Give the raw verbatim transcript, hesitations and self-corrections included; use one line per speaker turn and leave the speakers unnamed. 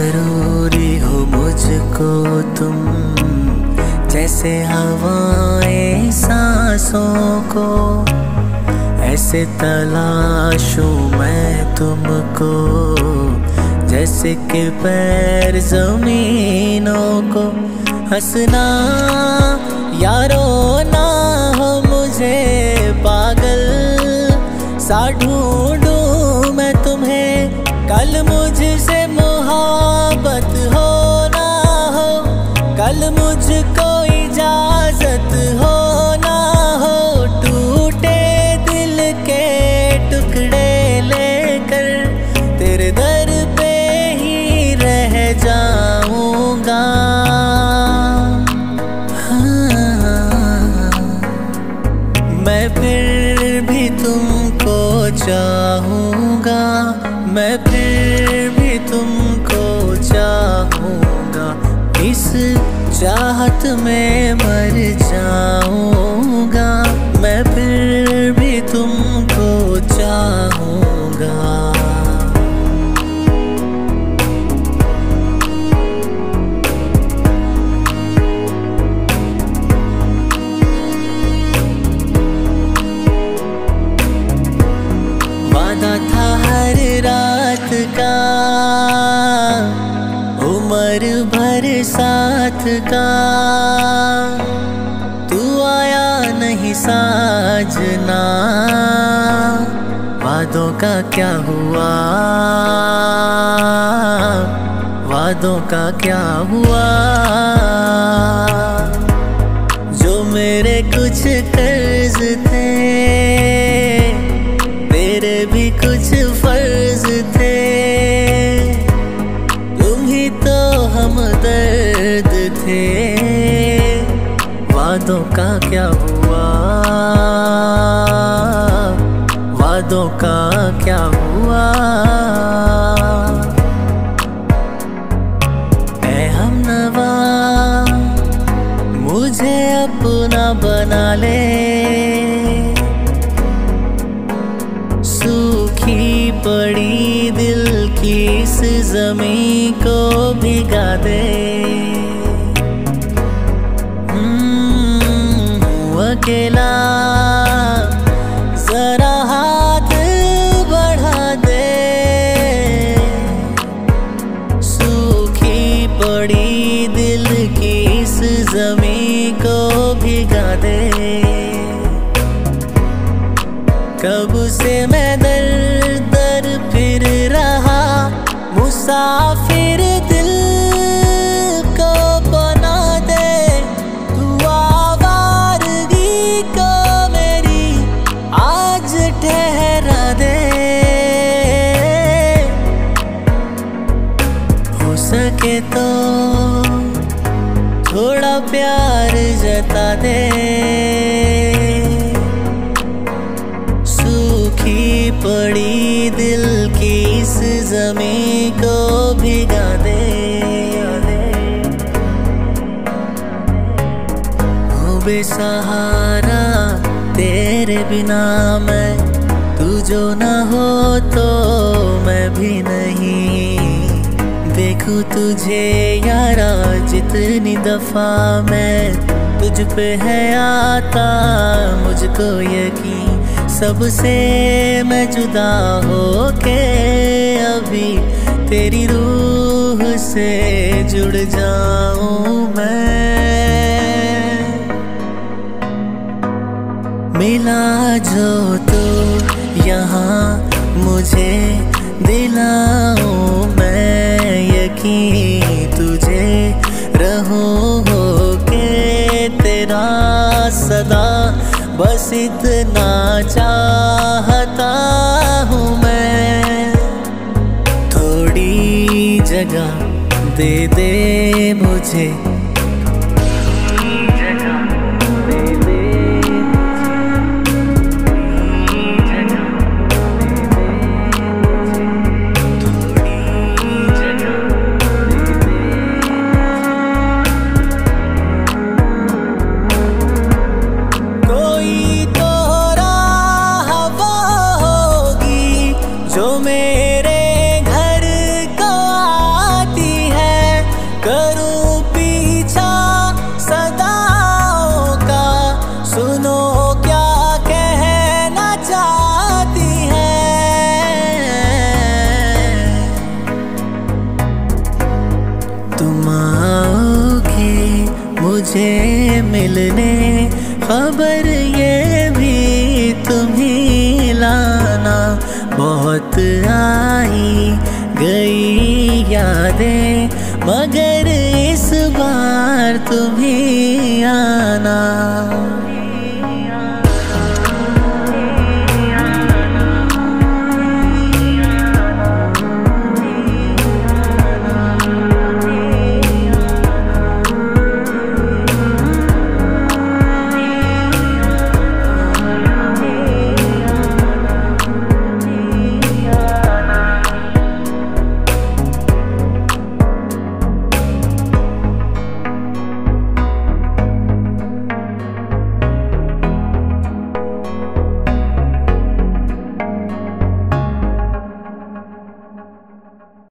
जरूरी हो मुझको तुम, जैसे हवाएं सांसों को, ऐसे तलाशूं मैं तुमको, जैसे कि पैर जमीनों को। हंसना यारो ना हो मुझे पागल सा ढूंढूं मैं तुम्हें, कल मुझसे मोहब्बत हो ना हो, कल मुझको इजाजत हो ना हो, टूटे दिल के टुकड़े लेकर तेरे दर पे ही रह जाऊंगा। हाँ, मैं फिर भी तुमको चाहूंगा, मैं फिर भी तुमको चाहूंगा, इस चाहत में मर जाऊंगा, मैं फिर भी तुमको चाहूंगा। वादा था हर रात का, उम्र भर साथ का, तू आया नहीं साजना, वादों का क्या हुआ, वादों का क्या हुआ, जो मेरे कुछ कर्ज थे, तेरे भी कुछ फर्ज थे, तुम ही तो हमदर्द थे, वादों का क्या हुआ, वादों का क्या हुआ। ऐ हमनवा मुझे अपना बना ले, सूखी पड़ी दिल की इस ज़मीं को भिगा दे, अकेला जरा हाथ बढ़ा दे, सूखी पड़ी दिल की इस जमीन को भिगा दे। कब से मैं दर दर फिर रहा मुसाफिर, दिल को बना दे तू, आवारगी को मेरी आज ठहरा दे, हो सके तो थोड़ा प्यार जता दे, सूखी पड़ी दिल की इस जमीन को भिगा दे। हो बेसहारा तेरे बिना मैं, तू जो ना हो तो मैं भी नहीं, देखूं तुझे यारा जितनी दफा मैं, तुझ पे है आता मुझको यकीन, सबसे मैं जुदा होके अभी तेरी रूह से जुड़ जाऊं मैं। मिला जो तो यहाँ मुझे दिलाऊं मैं यकीन, तुझे रहूं होके तेरा सदा, बस इतना चाहता हूँ मैं। थोड़ी जगह दे दे मुझे, जो मेरे घर को आती तुझसे मिलने, खबर ये भी तुम्हें लाना। बहुत आई गई यादें मगर